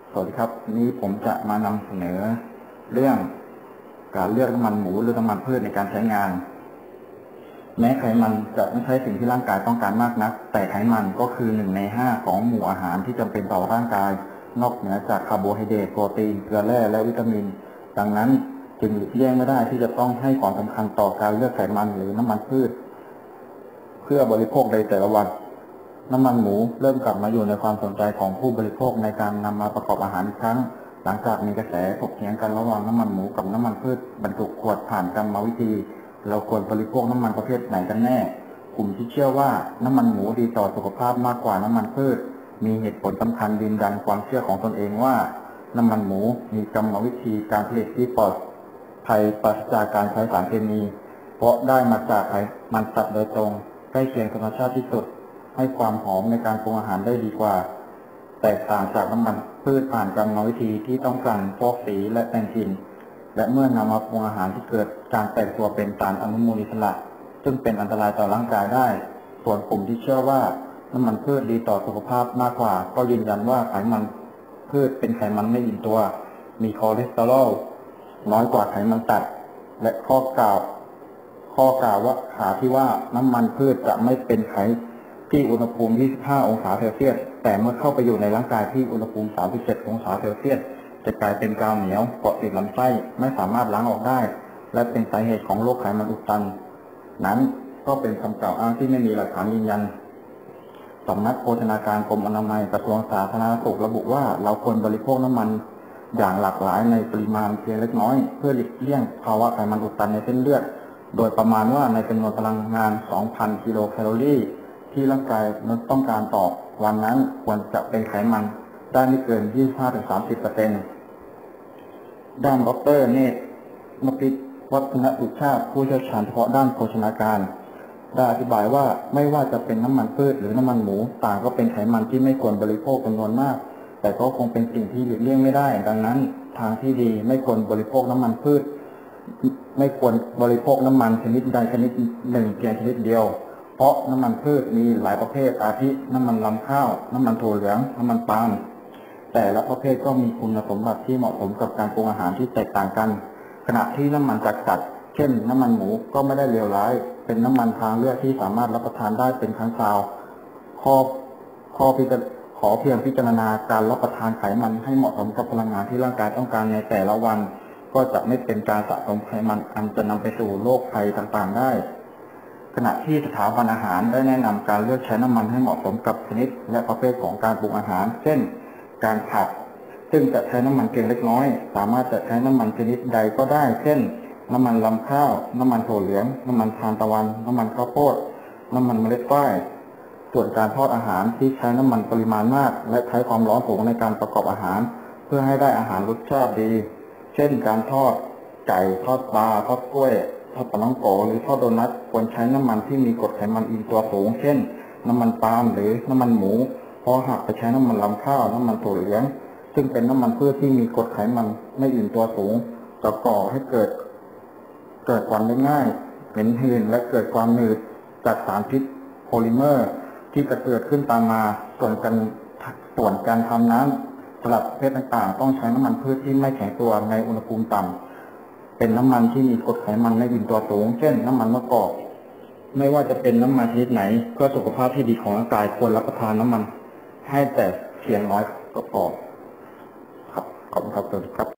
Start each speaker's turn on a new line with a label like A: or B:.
A: สวัสดีครับวันนี้ผมจะมานำเสนอเรื่องการเลือกน้ำมันหมูหรือน้ำมันพืชในการใช้งานแม้ไขมันจะไม่ใช่สิ่งที่ร่างกายต้องการมากนักแต่ไขมันก็คือ1 ใน 5ของหมู่อาหารที่จำเป็นต่อร่างกายนอกเหนือจากคาร์โบไฮเดรตโปรตีนเกลือแร่และวิตามินดังนั้นจึงหลีกเลี่ยงไม่ได้ที่จะต้องให้ความสำคัญต่อการเลือกไขมันหรือน้ำมันพืชเพื่อบริโภคในแต่ละวันน้ำมันหมูเริ่มกลับมาอยู่ในความสนใจของผู้บริโภคในการนำมาประกอบอาหารอีกครั้งหลังจากมีกระแสถกเถียงกันระหว่างน้ำมันหมูกับน้ำมันพืชบรรจุขวดผ่านกรรมวิธีเราควรบริโภคน้ำมันประเภทไหนกันแน่กลุ่มที่เชื่อว่าน้ำมันหมูดีต่อสุขภาพมากกว่าน้ำมันพืชมีเหตุผลสำคัญยืนยันความเชื่อของตนเองว่าน้ำมันหมูมีกรรมวิธีการผลิตที่ปลอดภัยปราศจากการใช้สารเคมีเพราะได้มาจากไขมันสัตว์โดยตรงใกล้เคียงธรรมชาติที่สุดให้ความหอมในการปรุงอาหารได้ดีกว่าแตกต่างจากน้ำมันพืชผ่านกรรมวิธีที่ต้องการฟอกสีและแต่งกลิ่นและเมื่อนำมาปรุงอาหารที่เกิดการแตกตัวเป็นสารอนุมูลอิสระซึ่งเป็นอันตรายต่อร่างกายได้ส่วนกลุ่มที่เชื่อว่าน้ำมันพืชดีต่อสุขภาพมากกว่าก็ยืนยันว่าไขมันพืชเป็นไขมันไม่อิ่มตัวมีคอเลสเตอรอลน้อยกว่าไขมันสัตว์และข้อกล่าวว่าที่ว่าน้ำมันพืชจะไม่เป็นไขที่อุณหภูมิ25 องศาเซลเซียสแต่เมื่อเข้าไปอยู่ในร่างกายที่อุณหภูมิ37 องศาเซลเซียสจะกลายเป็นกาวเหนียวเกาะติดลำไส้ไม่สามารถล้างออกได้และเป็นสาเหตุของโรคไขมันอุดตันนั้นก็เป็นคำกล่าวอ้างที่ไม่มีหลักฐานยืนยันสำนักโภชนาการกรมอนามัยกระทรวงสาธารณสุขระบุว่าเราควรบริโภคน้ำมันอย่างหลากหลายในปริมาณเพียงเล็กน้อยเพื่อหลีกเลี่ยงภาวะไขมันอุดตันในเส้นเลือดโดยประมาณว่าในจำนวนพลังงาน 2,000 กิโลแคลอรี่ที่ร่างกายต้องการต่อวันนั้นควรจะเป็นไขมันได้ไม่เกิน 25-30% ด้านดร.เนตร มฤตวัฒนสุชาติผู้เชี่ยวชาญเฉพาะด้านโภชนาการได้อธิบายว่าไม่ว่าจะเป็นน้ำมันพืชหรือน้ำมันหมูต่างก็เป็นไขมันที่ไม่ควรบริโภคจำนวนมากแต่ก็คงเป็นสิ่งที่หลีกเลี่ยงไม่ได้ดังนั้นทางที่ดีไม่ควรบริโภคน้ำมันพืชไม่ควรบริโภคน้ำมันชนิดใดชนิดหนึ่งเพียงชนิดเดียวเพราะน้ำมันพืชมีหลายประเภทอาทิน้ำมันลำข้าวน้ำมันถั่วเหลืองน้ำมันปาล์มแต่ละประเภทก็มีคุณสมบัติที่เหมาะสมกับการปรุงอาหารที่แตกต่างกันขณะที่น้ำมันจากสัตว์เช่นน้ำมันหมูก็ไม่ได้เลวร้ายเป็นน้ำมันทางเลือกที่สามารถรับประทานได้เป็นครั้งคราวขอเพียงพิจารณาการรับประทานไขมันให้เหมาะสมกับพลังงานที่ร่างกายต้องการในแต่ละวันก็จะไม่เป็นการสะสมไขมันอันจะนำไปสู่โรคภัยต่างๆได้ขณะที่สถาบันอาหารได้แนะนำการเลือกใช้น้ำมันให้เหมาะสมกับชนิดและประเภทของการปรุงอาหารเช่นการผัดซึ่งจะใช้น้ำมันเพียงเล็กน้อยสามารถจะใช้น้ำมันชนิดใดก็ได้เช่นน้ำมันลำข้าวน้ำมันถั่วเหลืองน้ำมันทานตะวันน้ำมันข้าวโพดน้ำมันเมล็ดฝ้ายส่วนการทอดอาหารที่ใช้น้ำมันปริมาณมากและใช้ความร้อนสูงในการประกอบอาหารเพื่อให้ได้อาหารรสชาติดีเช่นการทอดไก่ทอดปลาทอดกล้วยทอดปลาท่องโกหรือทอดโดนัทควรใช้น้ำมันที่มีกรดไขมันอิ่มตัวสูงเช่นน้ำมันปาล์มหรือน้ำมันหมูเพราะหากไปใช้น้ำมันลำข้าวน้ำมันถั่วเหลืองซึ่งเป็นน้ำมันพืชที่มีกรดไขมันไม่อิ่มตัวสูงจะก่อให้เกิดควันได้ง่ายเหม็นหืนและเกิดความหนืดจากสารพิษโพลิเมอร์ที่จะเกิดขึ้นตามมาส่วนการทำน้ำสลัดประเภทต่างๆต้องใช้น้ำมันพืชที่ไม่แข็งตัวในอุณหภูมิต่ำเป็นน้ำมันที่มีกรดไขมันไม่อิ่มตัวสูงเช่นน้ำมันมะกอกไม่ว่าจะเป็นน้ำมันชนิดไหนเพื่อสุขภาพที่ดีของร่างกายควรรับประทานน้ำมันให้แต่เพียงน้อยก็พอครับขอบคุณครับ